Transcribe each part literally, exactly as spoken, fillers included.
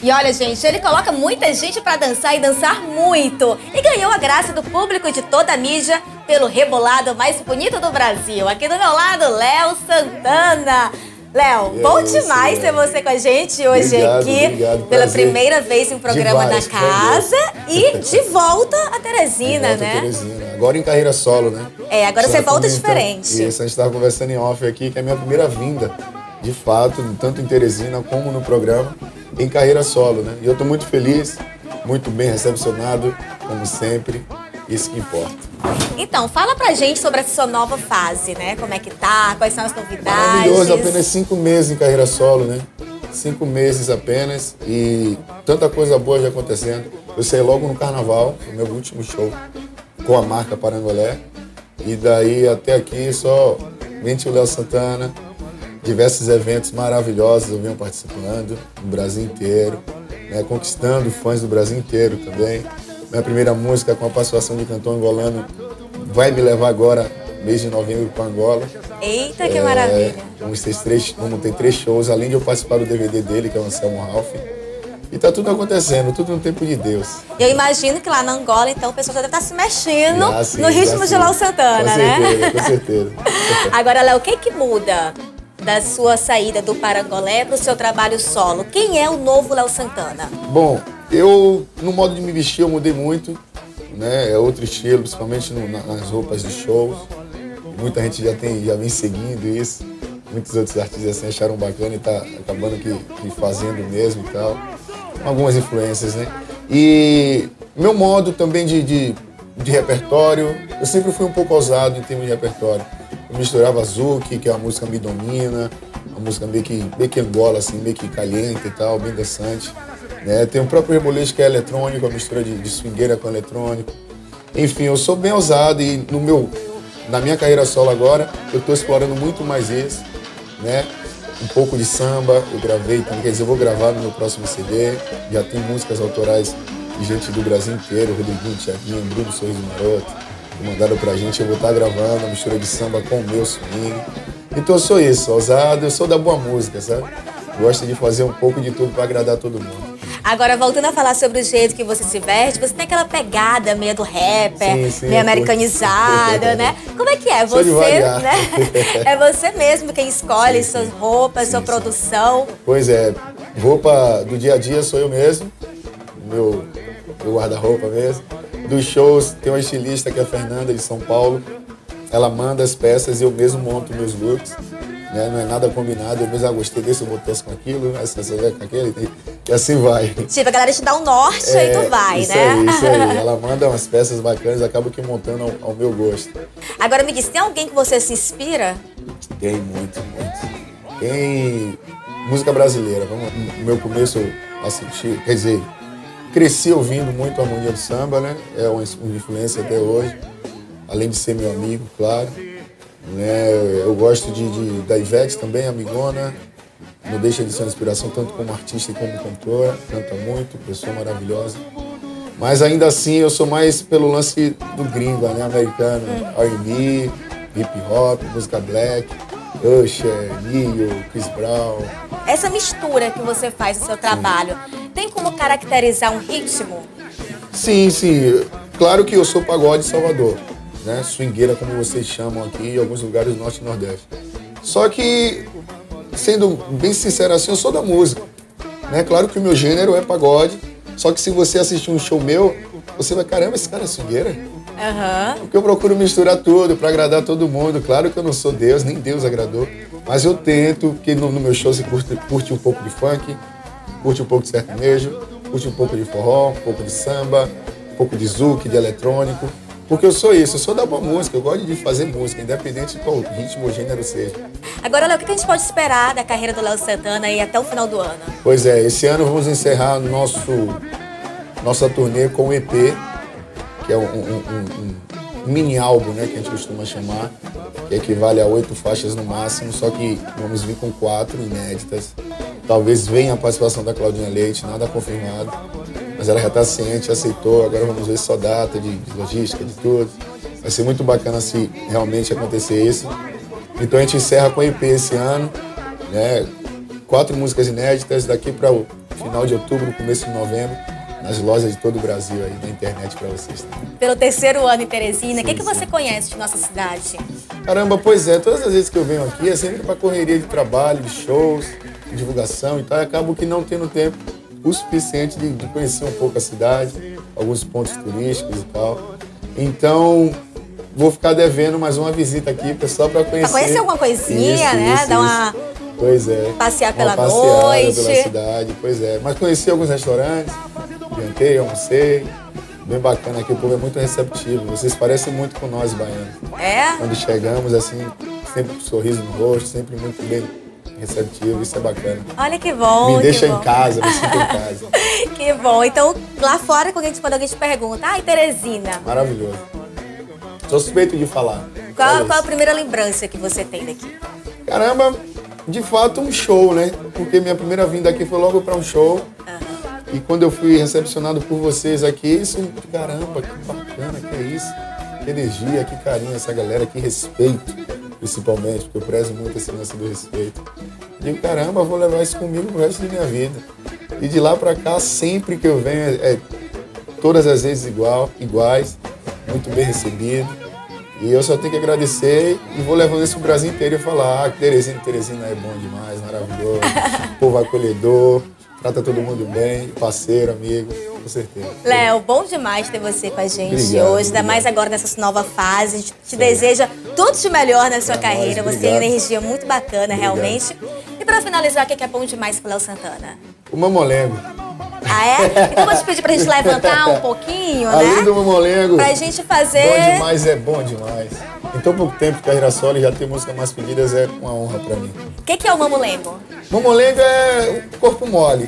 E olha, gente, ele coloca muita gente pra dançar e dançar muito. E ganhou a graça do público e de toda a mídia pelo rebolado mais bonito do Brasil. Aqui do meu lado, Léo Santana. Léo, bom demais ter você com a gente hoje obrigado, aqui. Obrigado, pela primeira vez em um programa Demais, na casa e de volta a Teresina, volta né? A Teresina. Agora em carreira solo, né? É, agora você volta comenta, diferente. Isso, a gente estava conversando em off aqui, que é a minha primeira vinda, de fato, tanto em Teresina como no programa, em carreira solo, né? E eu estou muito feliz, muito bem recepcionado, como sempre, isso que importa. Então, fala pra gente sobre essa sua nova fase, né? Como é que tá, quais são as novidades. Maravilhoso, apenas cinco meses em carreira solo, né? Cinco meses apenas e tanta coisa boa já acontecendo. Eu saí logo no carnaval, o meu último show com a marca Parangolé. E daí até aqui só mente o Léo Santana, diversos eventos maravilhosos eu venho participando no Brasil inteiro, né? Conquistando fãs do Brasil inteiro também. Minha primeira música com a participação de cantor angolano vai me levar agora, mês de novembro, para Angola. Eita, que é, maravilha! Vamos ter, três, vamos ter três shows, além de eu participar do D V D dele, que é o Anselmo Ralph. E tá tudo acontecendo, tudo no tempo de Deus. Eu imagino que lá na Angola, então, o pessoal já deve estar se mexendo ah, sim, no ritmo de Léo Santana, com né? Certeza, com certeza. Agora, Léo, o que que muda da sua saída do Parangolé para o seu trabalho solo? Quem é o novo Léo Santana? Bom, eu, no modo de me vestir, eu mudei muito, né? É outro estilo, principalmente no, nas roupas de shows. Muita gente já, tem, já vem seguindo isso. Muitos outros artistas assim acharam bacana e tá acabando que, que fazendo mesmo e tal. Algumas influências, né? E meu modo também de, de, de repertório, eu sempre fui um pouco ousado em termos de repertório. Eu misturava Zouk, que é uma música me domina, uma música meio que, meio que Angola, assim, meio que caliente e tal, bem dançante. Né? Tem o próprio rebolês que é eletrônico, a mistura de, de swingueira com eletrônico. Enfim, eu sou bem ousado e no meu, na minha carreira solo agora, eu estou explorando muito mais isso, né? Um pouco de samba, eu gravei também, quer dizer, eu vou gravar no meu próximo C D. Já tem músicas autorais de gente do Brasil inteiro, Rodriguinho, Thiaguinho, Bruno Sorriso Maroto, que mandaram pra gente. Eu vou estar gravando a mistura de samba com o meu swing. Então eu sou isso, ousado, eu sou da boa música, sabe? Gosto de fazer um pouco de tudo para agradar todo mundo. Agora, voltando a falar sobre o jeito que você se veste, você tem aquela pegada meio do rapper, sim, sim, meio americanizada, né? Como é que é? Você, né? É você mesmo quem escolhe sim, suas roupas, sim, sua sim. produção. Pois é, roupa do dia a dia sou eu mesmo, meu, meu guarda-roupa mesmo. Dos shows tem uma estilista que é a Fernanda, de São Paulo. Ela manda as peças e eu mesmo monto meus looks. Né? Não é nada combinado, eu mesmo ah, gostei desse, eu botei essa com aquilo, essa, essa com aquele, e assim vai. Tipo, a galera te dá um norte é, e tu vai, isso né? Aí, isso aí, ela manda umas peças bacanas, acaba que montando ao, ao meu gosto. Agora me diz, tem alguém que você se inspira? Tem, muito, muito. Tem música brasileira, vamos, no meu começo eu assisti, quer dizer, cresci ouvindo muito a harmonia do samba, né? É uma influência até hoje, além de ser meu amigo, claro. Né? Eu gosto de, de, da Ivete também, amigona, não deixa de ser uma inspiração tanto como artista e como cantora, canta muito, pessoa maravilhosa. Mas ainda assim eu sou mais pelo lance do gringo, né? Americano, R and B, hip hop, música black, Usher, Neo, Chris Brown. Essa mistura que você faz no seu trabalho, sim. tem como caracterizar um ritmo? Sim, sim. Claro que eu sou pagode de Salvador. Né, swingueira, como vocês chamam aqui, em alguns lugares do Norte e Nordeste. Só que, sendo bem sincero assim, eu sou da música. Né? Claro que o meu gênero é pagode, só que se você assistir um show meu, você vai, caramba, esse cara é swingueira? Uhum. Porque eu procuro misturar tudo para agradar todo mundo. Claro que eu não sou Deus, nem Deus agradou, mas eu tento, porque no, no meu show você curte, curte um pouco de funk, curte um pouco de sertanejo, curte um pouco de forró, um pouco de samba, um pouco de zouk, de eletrônico. Porque eu sou isso, eu sou da boa música, eu gosto de fazer música, independente de qual ritmo ou gênero seja. Agora, Léo, o que a gente pode esperar da carreira do Léo Santana aí até o final do ano? Pois é, esse ano vamos encerrar nosso, nossa turnê com o E P, que é um, um, um, um mini álbum, né, que a gente costuma chamar, que equivale a oito faixas no máximo, só que vamos vir com quatro inéditas. Talvez venha a participação da Claudinha Leite, nada confirmado. Mas ela já está ciente, aceitou, agora vamos ver só data de, de logística, de tudo. Vai ser muito bacana se realmente acontecer isso. Então a gente encerra com o E P esse ano, né? Quatro músicas inéditas, daqui para o final de outubro, começo de novembro, nas lojas de todo o Brasil aí, na internet para vocês também. Pelo terceiro ano em Teresina, o que, que você conhece de nossa cidade? Caramba, pois é, todas as vezes que eu venho aqui é sempre para correria de trabalho, de shows, de divulgação e tal, e acabo que não tendo tempo o suficiente de, de conhecer um pouco a cidade, alguns pontos turísticos e tal. Então, vou ficar devendo mais uma visita aqui, só para conhecer. Pra conhecer alguma coisinha, isso, né? Isso, Dar uma... isso. Pois é. Passear pela uma passeada noite. pela cidade, pois é. Mas conheci alguns restaurantes, jantei, almocei. Bem bacana aqui, o povo é muito receptivo. Vocês parecem muito com nós, baianos. É? Quando chegamos, assim, sempre com um sorriso no rosto, sempre muito bem receptivo, isso é bacana. Olha que bom. Me deixa que em bom. casa, me sinto em casa. Que bom. Então, lá fora, quando, a gente, quando alguém te pergunta, ai, Teresina, Maravilhoso. Sou suspeito de falar. qual, qual a primeira lembrança que você tem daqui? Caramba, de fato um show, né? Porque minha primeira vinda aqui foi logo para um show. Uhum. E quando eu fui recepcionado por vocês aqui, isso, caramba, que bacana, que é isso. Que energia, que carinho, essa galera, que respeito, principalmente, porque eu prezo muito esse lance do respeito. Digo, caramba, vou levar isso comigo pro resto da minha vida. E de lá pra cá, sempre que eu venho, é, é todas as vezes igual, iguais, muito bem recebido. E eu só tenho que agradecer e vou levando isso pro Brasil inteiro e falar, ah, Teresina, Teresina é bom demais, maravilhoso, povo acolhedor, trata todo mundo bem, parceiro, amigo, com certeza. Léo, bom demais ter você com a gente Obrigado, hoje, ainda mais agora nessa nova fase. A gente te deseja tudo de melhor na sua Pra nós, carreira. Você tem obrigado. energia muito bacana, Obrigado. realmente. E pra finalizar, o que é bom demais pro Léo Santana? O mamolengo. Ah, é? Então vou te pedir pra gente levantar um pouquinho, Além né? do mamolengo, Pra gente fazer... bom demais é bom demais. Em tão pouco tempo que a Girassoli já tem música mais pedidas, é uma honra pra mim. O que, que é o mamulengo? Mamolengo é o corpo mole.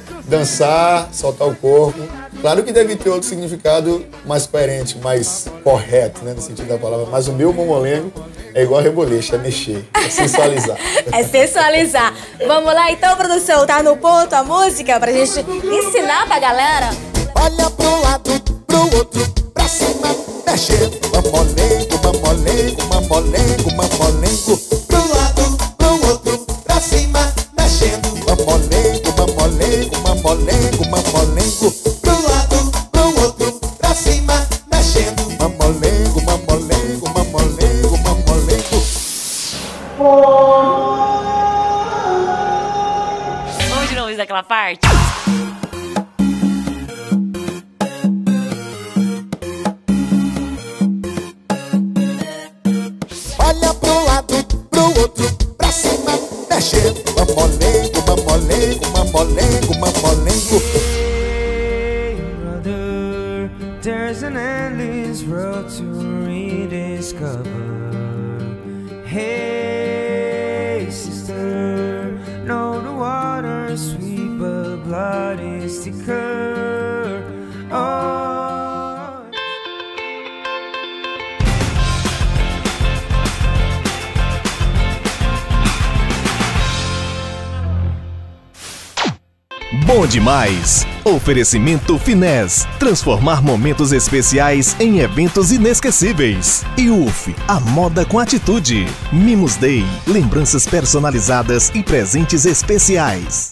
Dançar, soltar o corpo. Claro que deve ter outro significado mais coerente, mais correto, né, no sentido da palavra. Mas o meu mamolengo é igual a reboleixo, é mexer, é sensualizar. É sensualizar. Vamos lá então, produção, tá no ponto a música pra gente ensinar pra galera? Olha pro lado, pro outro, pra cima, mexendo. Mamolengo, mamolengo, mamolengo, mamolengo. Pro lado, pro outro, pra cima, mexendo. Mamolengo, mamolengo, mamolengo, mamolengo. Pro lado, pro outro, pra cima, mexendo. Mamolengo, mamolengo, mamolengo, mamolengo. Vamos de novo daquela parte? Olha pro lado, pro outro, pra cima, mexendo. Mamolengo, mamolengo, mamolengo, mamolengo. Hey, brother, there's an endless road to rediscover. Hey, sister, know the water's sweet, but blood is thicker. Oh. Bom demais! Oferecimento Finés. Transformar momentos especiais em eventos inesquecíveis. E U F, a moda com atitude. Mimos Day. Lembranças personalizadas e presentes especiais.